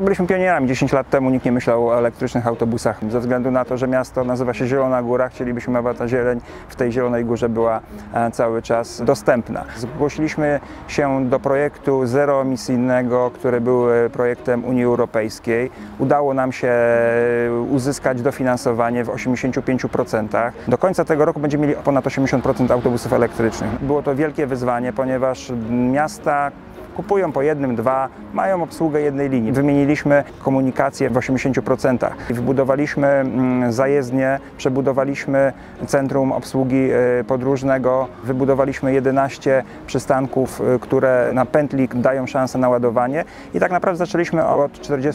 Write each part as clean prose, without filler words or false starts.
Byliśmy pionierami. 10 lat temu nikt nie myślał o elektrycznych autobusach. Ze względu na to, że miasto nazywa się Zielona Góra, chcielibyśmy, aby ta zieleń w tej Zielonej Górze była cały czas dostępna. Zgłosiliśmy się do projektu zeroemisyjnego, który był projektem Unii Europejskiej. Udało nam się uzyskać dofinansowanie w 85%. Do końca tego roku będziemy mieli ponad 80% autobusów elektrycznych. Było to wielkie wyzwanie, ponieważ miasta kupują po jednym, dwa, mają obsługę jednej linii. Wymieniliśmy komunikację w 80%. Wybudowaliśmy zajezdnię, przebudowaliśmy centrum obsługi podróżnego, wybudowaliśmy 11 przystanków, które na pętli dają szansę na ładowanie i tak naprawdę zaczęliśmy od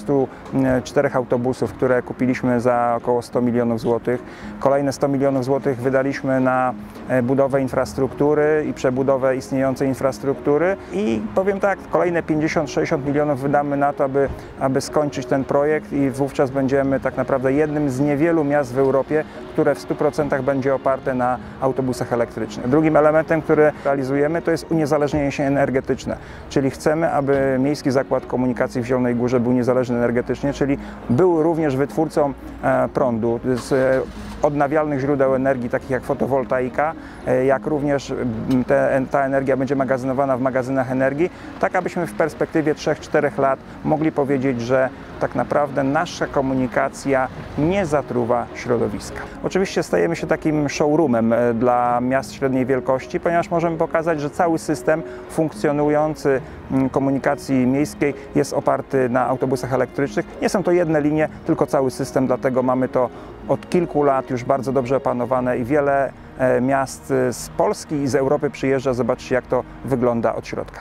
44 autobusów, które kupiliśmy za około 100 milionów złotych. Kolejne 100 milionów złotych wydaliśmy na budowę infrastruktury i przebudowę istniejącej infrastruktury i powiem tak, kolejne 50-60 milionów wydamy na to, aby skończyć ten projekt i wówczas będziemy tak naprawdę jednym z niewielu miast w Europie, które w 100% będzie oparte na autobusach elektrycznych. Drugim elementem, który realizujemy, to jest uniezależnienie się energetyczne, czyli chcemy, aby Miejski Zakład Komunikacji w Zielonej Górze był niezależny energetycznie, czyli był również wytwórcą prądu z odnawialnych źródeł energii, takich jak fotowoltaika, jak również ta energia będzie magazynowana w magazynach energii, tak abyśmy w perspektywie 3-4 lat mogli powiedzieć, że tak naprawdę nasza komunikacja nie zatruwa środowiska. Oczywiście stajemy się takim showroomem dla miast średniej wielkości, ponieważ możemy pokazać, że cały system funkcjonujący komunikacji miejskiej jest oparty na autobusach elektrycznych. Nie są to jedne linie, tylko cały system, dlatego mamy to od kilku lat już bardzo dobrze opanowane i wiele miast z Polski i z Europy przyjeżdża zobaczyć, jak to wygląda od środka.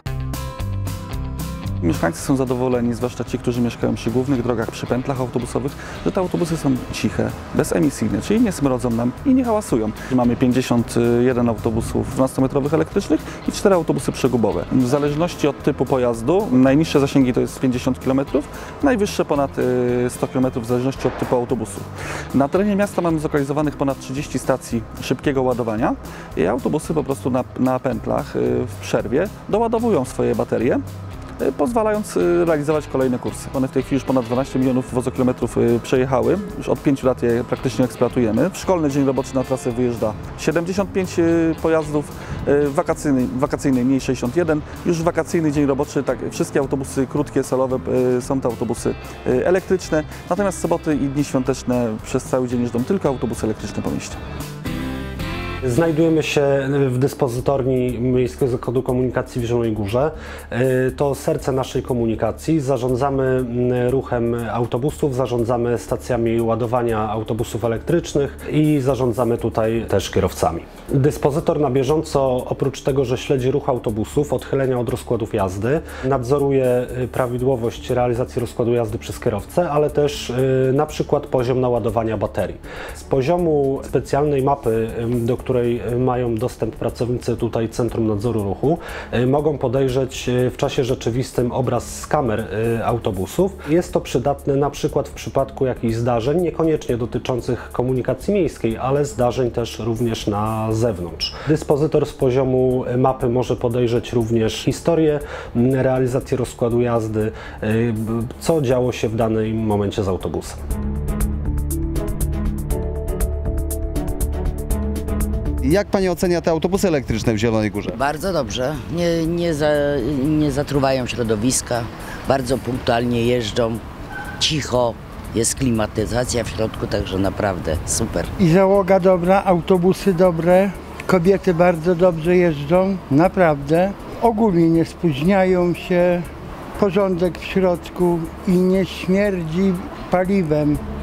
Mieszkańcy są zadowoleni, zwłaszcza ci, którzy mieszkają przy głównych drogach, przy pętlach autobusowych, że te autobusy są ciche, bezemisyjne, czyli nie smrodzą nam i nie hałasują. Mamy 51 autobusów 12-metrowych elektrycznych i 4 autobusy przegubowe. W zależności od typu pojazdu, najniższe zasięgi to jest 50 km, najwyższe ponad 100 km w zależności od typu autobusu. Na terenie miasta mamy zlokalizowanych ponad 30 stacji szybkiego ładowania i autobusy po prostu na pętlach w przerwie doładowują swoje baterie, pozwalając realizować kolejne kursy. One w tej chwili już ponad 12 milionów wozokilometrów przejechały, już od 5 lat je praktycznie eksploatujemy. W szkolny dzień roboczy na trasę wyjeżdża 75 pojazdów, wakacyjny mniej 61. Już w wakacyjny dzień roboczy wszystkie autobusy krótkie, salowe są to autobusy elektryczne, natomiast soboty i dni świąteczne przez cały dzień jeżdżą tylko autobusy elektryczne po mieście. Znajdujemy się w dyspozytorni Miejskiego Zakładu Komunikacji w Zielonej Górze. To serce naszej komunikacji. Zarządzamy ruchem autobusów, zarządzamy stacjami ładowania autobusów elektrycznych i zarządzamy tutaj też kierowcami. Dyspozytor na bieżąco, oprócz tego, że śledzi ruch autobusów, odchylenia od rozkładów jazdy, nadzoruje prawidłowość realizacji rozkładu jazdy przez kierowcę, ale też na przykład poziom naładowania baterii. Z poziomu specjalnej mapy, do której mają dostęp pracownicy tutaj Centrum Nadzoru Ruchu, mogą podejrzeć w czasie rzeczywistym obraz z kamer autobusów. Jest to przydatne na przykład w przypadku jakichś zdarzeń, niekoniecznie dotyczących komunikacji miejskiej, ale zdarzeń też również na zewnątrz. Dyspozytor z poziomu mapy może podejrzeć również historię realizacji rozkładu jazdy, co działo się w danym momencie z autobusem. Jak Pani ocenia te autobusy elektryczne w Zielonej Górze? Bardzo dobrze. Nie zatruwają środowiska, bardzo punktualnie jeżdżą, cicho, jest klimatyzacja w środku, także naprawdę super. I załoga dobra, autobusy dobre, kobiety bardzo dobrze jeżdżą, naprawdę. Ogólnie nie spóźniają się, porządek w środku i nie śmierdzi paliwem.